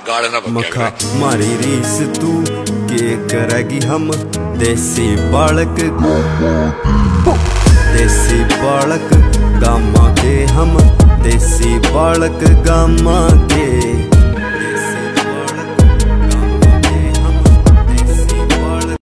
गाड़ ना मखा मारी रीस तू के करेगी हम देसी बालक गामा के हम देसी बालक गामा के